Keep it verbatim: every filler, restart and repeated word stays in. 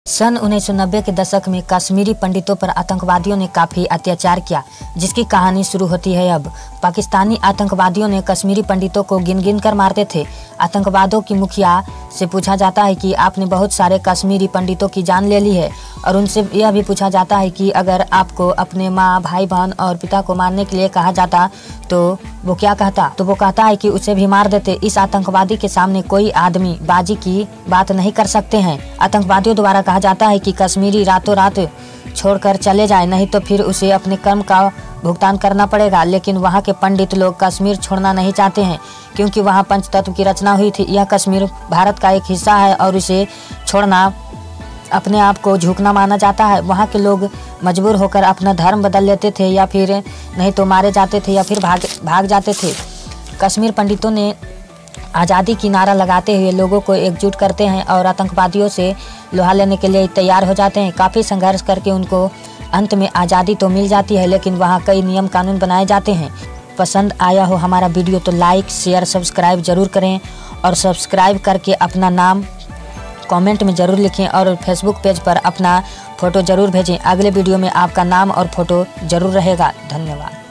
सन उन्नीस सौ नब्बे के दशक में कश्मीरी पंडितों पर आतंकवादियों ने काफ़ी अत्याचार किया, जिसकी कहानी शुरू होती है अब। पाकिस्तानी आतंकवादियों ने कश्मीरी पंडितों को गिन गिन कर मारते थे। आतंकवादियों की मुखिया से पूछा जाता है कि आपने बहुत सारे कश्मीरी पंडितों की जान ले ली है, और उनसे यह भी पूछा जाता है कि अगर आपको अपने माँ, भाई बहन और पिता को मारने के लिए कहा जाता तो वो क्या कहता? तो वो कहता है कि उसे भी मार देते। इस आतंकवादी के सामने कोई आदमी बाजी की बात नहीं कर सकते हैं। आतंकवादियों द्वारा कहा जाता है कि कश्मीरी रातों रात छोड़कर चले जाए, नहीं तो फिर उसे अपने कर्म का भुगतान करना पड़ेगा। लेकिन वहाँ के पंडित लोग कश्मीर छोड़ना नहीं चाहते हैं, क्योंकि वहाँ पंचतत्व की रचना हुई थी। यह कश्मीर भारत का एक हिस्सा है और इसे छोड़ना अपने आप को झुकना माना जाता है। वहाँ के लोग मजबूर होकर अपना धर्म बदल लेते थे, या फिर नहीं तो मारे जाते थे या फिर भाग भाग जाते थे। कश्मीर पंडितों ने आज़ादी की नारा लगाते हुए लोगों को एकजुट करते हैं और आतंकवादियों से लोहा लेने के लिए तैयार हो जाते हैं। काफ़ी संघर्ष करके उनको अंत में आज़ादी तो मिल जाती है, लेकिन वहाँ कई नियम कानून बनाए जाते हैं। पसंद आया हो हमारा वीडियो तो लाइक, शेयर, सब्सक्राइब जरूर करें, और सब्सक्राइब करके अपना नाम कमेंट में ज़रूर लिखें, और फेसबुक पेज पर अपना फ़ोटो ज़रूर भेजें। अगले वीडियो में आपका नाम और फ़ोटो ज़रूर रहेगा। धन्यवाद।